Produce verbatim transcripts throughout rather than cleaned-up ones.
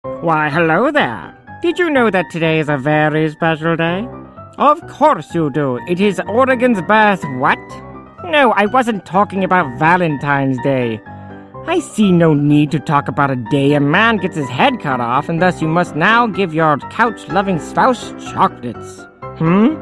Why, hello there. Did you know that today is a very special day? Of course you do. It is Oregon's birth what? No, I wasn't talking about Valentine's Day. I see no need to talk about a day a man gets his head cut off, and thus you must now give your couch-loving spouse chocolates. Hmm?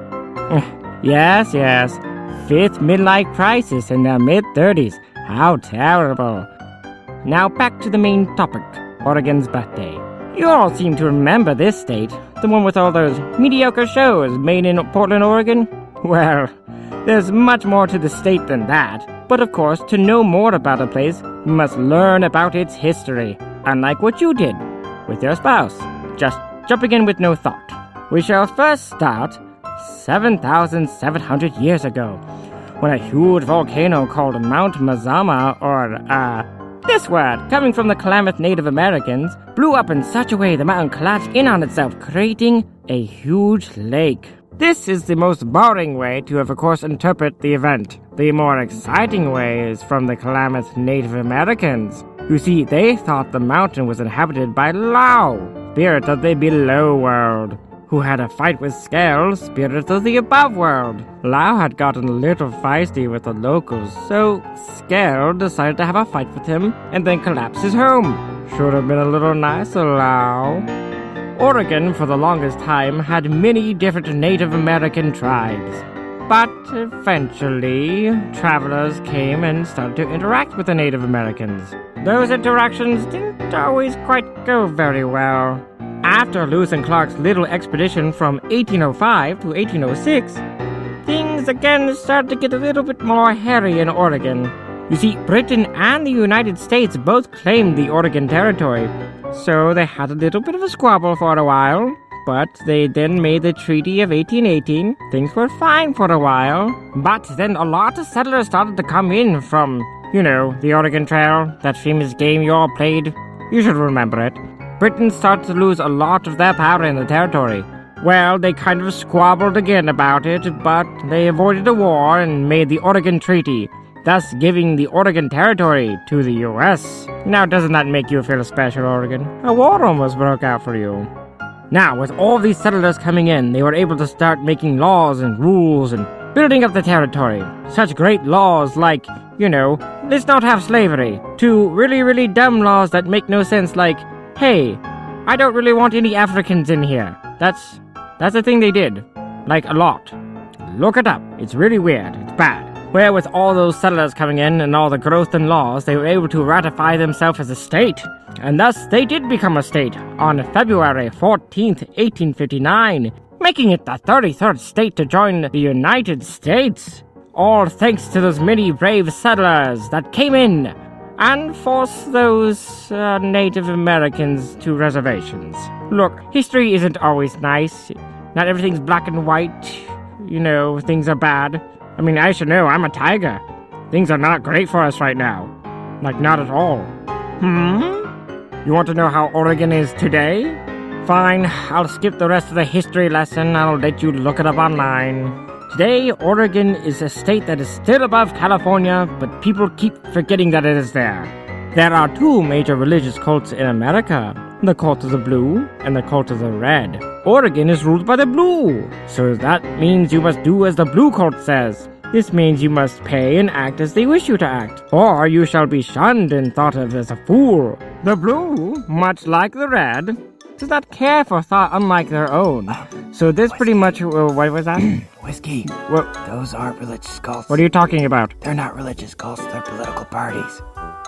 Yes, yes. Fifth midlife crisis in their mid-thirties. How terrible. Now back to the main topic, Oregon's birthday. You all seem to remember this state, the one with all those mediocre shows made in Portland, Oregon? Well, there's much more to the state than that. But of course, to know more about a place, you must learn about its history, unlike what you did with your spouse, just jumping in with no thought. We shall first start seven thousand seven hundred years ago, when a huge volcano called Mount Mazama, or, uh, this word, coming from the Klamath Native Americans, blew up in such a way the mountain collapsed in on itself, creating a huge lake. This is the most boring way to, of course, interpret the event. The more exciting way is from the Klamath Native Americans. You see, they thought the mountain was inhabited by Lao, spirits of the below world, who had a fight with Skell, spirits of the above world. Lao had gotten a little feisty with the locals, so Skell decided to have a fight with him and then collapse his home. Should have been a little nicer, Lao. Oregon, for the longest time, had many different Native American tribes. But eventually, travelers came and started to interact with the Native Americans. Those interactions didn't always quite go very well. After Lewis and Clark's little expedition from eighteen oh five to eighteen oh six, things again started to get a little bit more hairy in Oregon. You see, Britain and the United States both claimed the Oregon Territory, so they had a little bit of a squabble for a while, but they then made the Treaty of eighteen eighteen. Things were fine for a while, but then a lot of settlers started to come in from, you know, the Oregon Trail, that famous game you all played. You should remember it. Britain started to lose a lot of their power in the territory. Well, they kind of squabbled again about it, but they avoided a war and made the Oregon Treaty, thus giving the Oregon Territory to the U S Now, doesn't that make you feel special, Oregon? A war almost broke out for you. Now, with all these settlers coming in, they were able to start making laws and rules and building up the territory. Such great laws like, you know, let's not have slavery, to really, really dumb laws that make no sense like, hey, I don't really want any Africans in here. That's, that's the thing they did. Like, a lot. Look it up. It's really weird. It's bad. Where with all those settlers coming in and all the growth and laws, they were able to ratify themselves as a state. And thus, they did become a state on February fourteenth, eighteen fifty-nine, making it the thirty-third state to join the United States. All thanks to those many brave settlers that came in and forced those uh, Native Americans to reservations. Look, history isn't always nice. Not everything's black and white. You know, things are bad. I mean, I should know, I'm a tiger. Things are not great for us right now. Like, not at all. Hmm? You want to know how Oregon is today? Fine, I'll skip the rest of the history lesson. I'll let you look it up online. Today, Oregon is a state that is still above California, but people keep forgetting that it is there. There are two major religious cults in America, the cult of the blue and the cult of the red. Oregon is ruled by the blue, so that means you must do as the blue cult says. This means you must pay and act as they wish you to act, or you shall be shunned and thought of as a fool. The blue, much like the red, does not care for thought unlike their own. So this pretty much, uh, what was that? Whiskey. What? Those aren't religious cults. What are you talking about? They're not religious cults, they're political parties.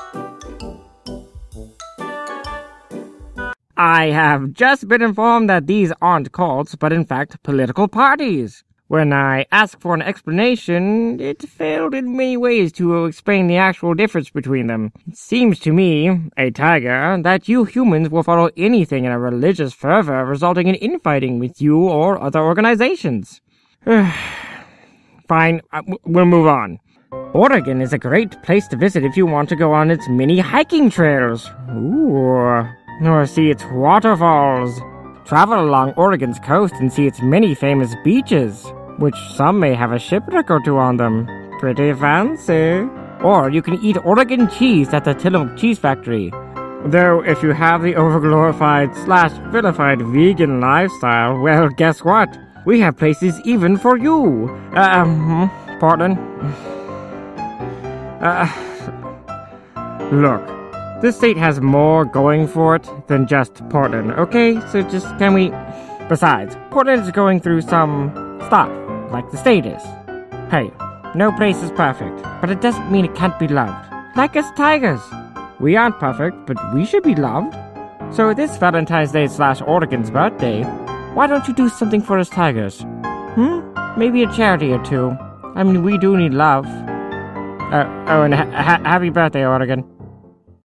I have just been informed that these aren't cults, but in fact political parties. When I asked for an explanation, it failed in many ways to explain the actual difference between them. It seems to me, a tiger, that you humans will follow anything in a religious fervor resulting in infighting with you or other organizations. Fine, we'll move on. Oregon is a great place to visit if you want to go on its many hiking trails. Ooh. Or see its waterfalls. Travel along Oregon's coast and see its many famous beaches, which some may have a shipwreck or two on them. Pretty fancy. Or you can eat Oregon cheese at the Tillamook Cheese Factory. Though, if you have the overglorified slash vilified vegan lifestyle, well, guess what? We have places even for you. Uh, um, Portland? Uh, look, this state has more going for it than just Portland, okay? So just, can we... Besides, Portland is going through some stuff, like the state is. Hey, no place is perfect, but it doesn't mean it can't be loved. Like us tigers. We aren't perfect, but we should be loved. So this Valentine's Day slash Oregon's birthday, why don't you do something for us tigers? Hmm? Maybe a charity or two. I mean, we do need love. Uh, oh, and ha- ha- happy birthday, Oregon.